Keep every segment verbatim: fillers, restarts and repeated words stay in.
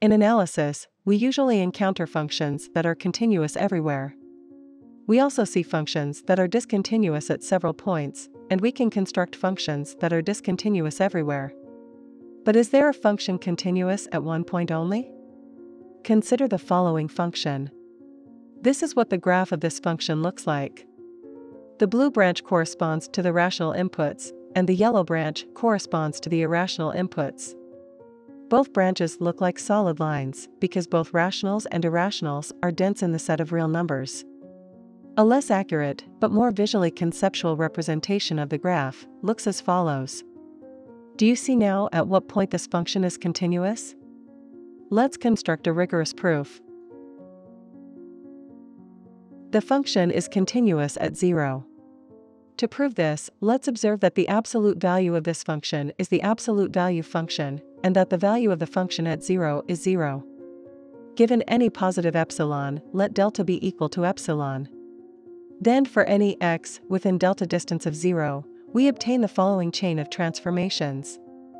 In analysis, we usually encounter functions that are continuous everywhere. We also see functions that are discontinuous at several points, and we can construct functions that are discontinuous everywhere. But is there a function continuous at one point only? Consider the following function. This is what the graph of this function looks like. The blue branch corresponds to the rational inputs, and the yellow branch corresponds to the irrational inputs. Both branches look like solid lines because both rationals and irrationals are dense in the set of real numbers. A less accurate, but more visually conceptual representation of the graph looks as follows. Do you see now at what point this function is continuous? Let's construct a rigorous proof. The function is continuous at zero. To prove this, let's observe that the absolute value of this function is the absolute value function, and that the value of the function at zero is zero. Given any positive epsilon, let delta be equal to epsilon. Then for any x within delta distance of zero, we obtain the following chain of transformations.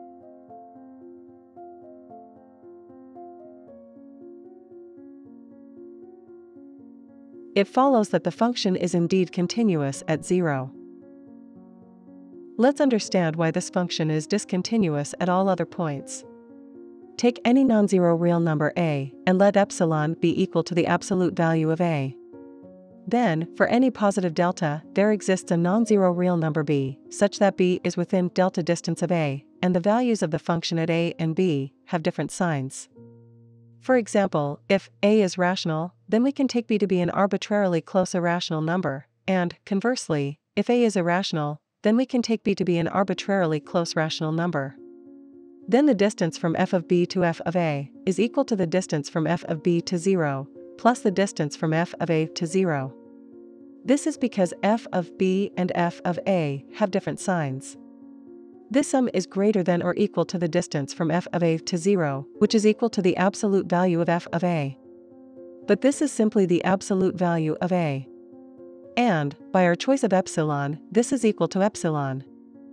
It follows that the function is indeed continuous at zero. Let's understand why this function is discontinuous at all other points. Take any non-zero real number a, and let epsilon be equal to the absolute value of a. Then, for any positive delta, there exists a non-zero real number b, such that b is within delta distance of a, and the values of the function at a and b have different signs. For example, if a is rational, then we can take b to be an arbitrarily close irrational number, and, conversely, if a is irrational, then we can take b to be an arbitrarily close rational number. Then the distance from f of b to f of a is equal to the distance from f of b to zero, plus the distance from f of a to zero. This is because f of b and f of a have different signs. This sum is greater than or equal to the distance from f of a to zero, which is equal to the absolute value of f of a. But this is simply the absolute value of a. And, by our choice of epsilon, this is equal to epsilon.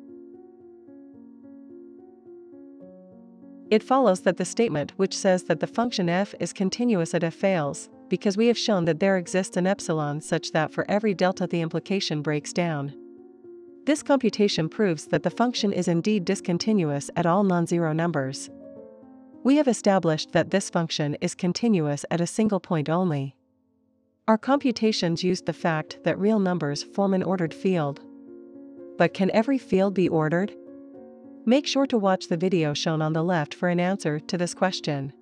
It follows that the statement which says that the function f is continuous at f fails, because we have shown that there exists an epsilon such that for every delta the implication breaks down. This computation proves that the function is indeed discontinuous at all non-zero numbers. We have established that this function is continuous at a single point only. Our computations used the fact that real numbers form an ordered field. But can every field be ordered? Make sure to watch the video shown on the left for an answer to this question.